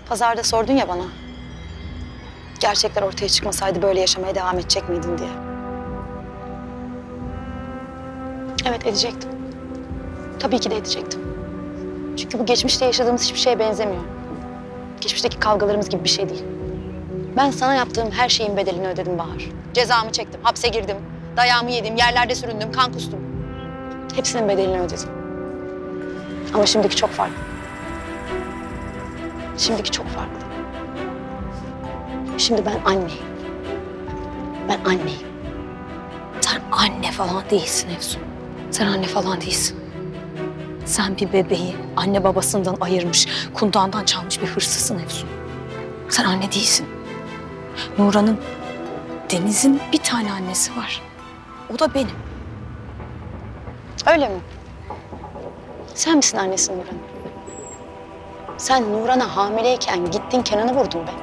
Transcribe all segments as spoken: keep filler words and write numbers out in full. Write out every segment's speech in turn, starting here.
Pazarda sordun ya bana. Gerçekler ortaya çıkmasaydı böyle yaşamaya devam edecek miydin diye. Evet, edecektim. Tabii ki de edecektim. Çünkü bu geçmişte yaşadığımız hiçbir şeye benzemiyor. Geçmişteki kavgalarımız gibi bir şey değil. Ben sana yaptığım her şeyin bedelini ödedim Bahar. Cezamı çektim, hapse girdim, dayağımı yedim, yerlerde süründüm, kan kustum. Hepsinin bedelini ödedim. Ama şimdiki çok farklı. Şimdiki çok farklı. Şimdi ben anneyim. Ben anneyim. Sen anne falan değilsin Efsun. Sen anne falan değilsin. Sen bir bebeği anne babasından ayırmış, kundağından çalmış bir hırsızsın Efsun. Sen anne değilsin. Nuran'ın, Deniz'in bir tane annesi var. O da benim. Öyle mi? Sen misin annesi Nuran'ın? Sen Nuran'a hamileyken gittin Kenan'ı vurdun be.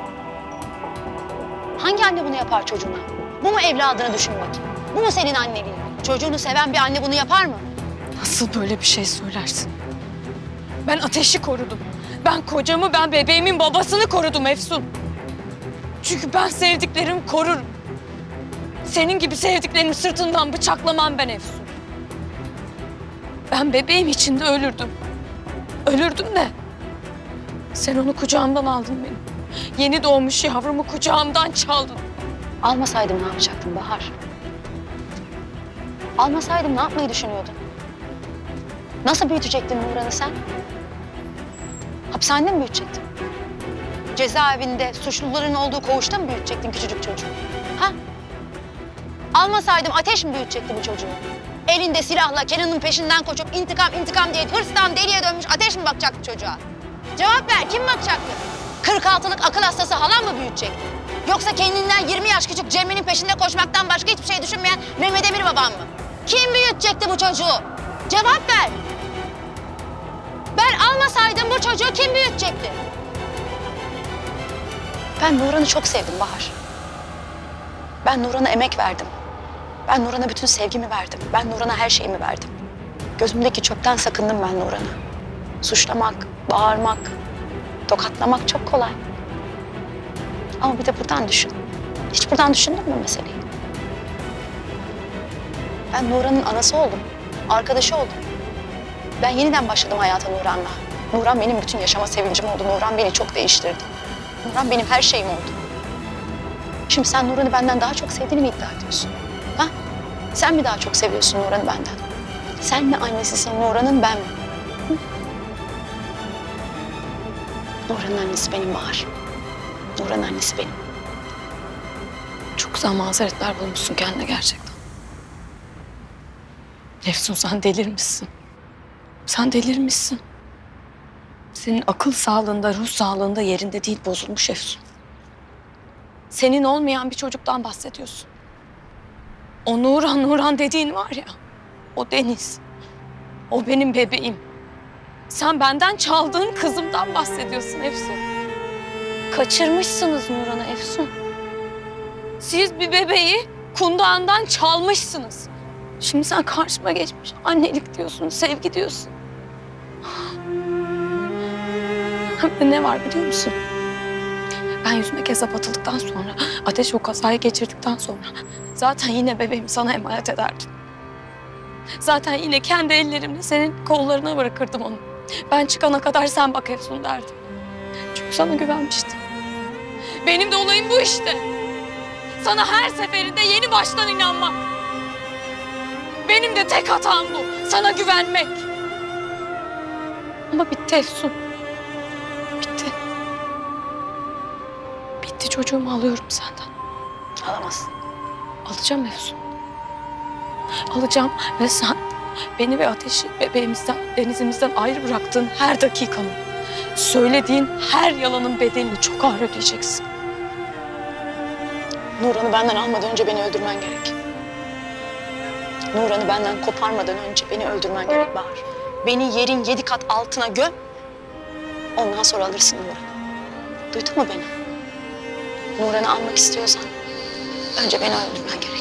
Hangi anne bunu yapar çocuğuna? Bu mu evladını düşünmek? Bu mu senin anneliğin? Çocuğunu seven bir anne bunu yapar mı? Nasıl böyle bir şey söylersin? Ben Ateş'i korudum. Ben kocamı, ben bebeğimin babasını korudum Efsun. Çünkü ben sevdiklerimi korurum. Senin gibi sevdiklerimi sırtından bıçaklamam ben Efsun. Ben bebeğim için de ölürdüm. Ölürdüm de. Sen onu kucağımdan aldın benim. Yeni doğmuş yavrumu kucağımdan çaldın. Almasaydım ne yapacaktın Bahar? Almasaydım ne yapmayı düşünüyordun? Nasıl büyütecektin Nuran'ı sen? Hapishanede mi büyütecektin? Cezaevinde suçluların olduğu koğuşta mı büyütecektin küçücük çocuğu? Ha? Almasaydım Ateş mi büyütecekti bu çocuğu? Elinde silahla Kenan'ın peşinden koşup intikam intikam diye hırstan deliye dönmüş Ateş mi bakacaktı çocuğa? Cevap ver, kim bakacaktı? kırk altılık akıl hastası halan mı büyütecekti? Yoksa kendinden yirmi yaş küçük Cemre'nin peşinde koşmaktan başka hiçbir şey düşünmeyen Mehmet Emir babam mı? Kim büyütecekti bu çocuğu? Cevap ver. Ben almasaydım bu çocuğu kim büyütecekti? Ben Nuran'ı çok sevdim Bahar. Ben Nuran'a emek verdim. Ben Nuran'a bütün sevgimi verdim. Ben Nuran'a her şeyimi verdim. Gözümdeki çöpten sakındım ben Nuran'ı. Suçlamak, bağırmak, tokatlamak çok kolay. Ama bir de buradan düşün. Hiç buradan düşündün mü meseleyi? Ben Nuran'ın anası oldum. Arkadaşı oldum. Ben yeniden başladım hayata Nuran'la. Nuran benim bütün yaşama sevincim oldu. Nuran beni çok değiştirdi. Nuran benim her şeyim oldu. Şimdi sen Nuran'ı benden daha çok sevdiğini mi iddia ediyorsun? Ha? Sen mi daha çok seviyorsun Nuran'ı benden? Sen mi annesisin Nuran'ın, ben mi? Hı? Nuran'ın annesi benim Bahar. Nuran'ın annesi benim. Çok güzel mazeretler bulmuşsun kendine gerçekten. Efsun, sen delirmişsin. Sen delirmişsin. Senin akıl sağlığında, ruh sağlığında yerinde değil, bozulmuş Efsun. Senin olmayan bir çocuktan bahsediyorsun. O Nuran, Nuran dediğin var ya, o Deniz. O benim bebeğim. Sen benden çaldığın kızımdan bahsediyorsun Efsun. Kaçırmışsınız Nuran'ı Efsun. Siz bir bebeği kundağından çalmışsınız. Şimdi sen karşıma geçmiş annelik diyorsun, sevgi diyorsun. Hem de ne var biliyor musun? Ben yüzüme kezzap atıldıktan sonra, Ateş o kazayı geçirdikten sonra zaten yine bebeğimi sana emanet ederdim. Zaten yine kendi ellerimle senin kollarına bırakırdım onu. Ben çıkana kadar sen bak Efsun derdim. Çünkü sana güvenmiştim. Benim de olayım bu işte. Sana her seferinde yeni baştan inanmak. Benim de tek hatam bu. Sana güvenmek. Ama bitti Efsun. Bitti. Bitti, çocuğumu alıyorum senden. Alamazsın. Alacağım Efsun. Alacağım ve sen beni ve Ateş'i bebeğimizden, denizimizden ayrı bıraktığın her dakikanın, söylediğin her yalanın bedelini çok ağır ödeyeceksin. Nuran'ı benden almadan önce beni öldürmen gerek. Nuran'ı benden koparmadan önce beni öldürmen gerek Bahar. Beni yerin yedi kat altına göm. Ondan sonra alırsın Nuran'ı. Duydun mu beni? Nuran'ı almak istiyorsan önce beni öldürmen gerek.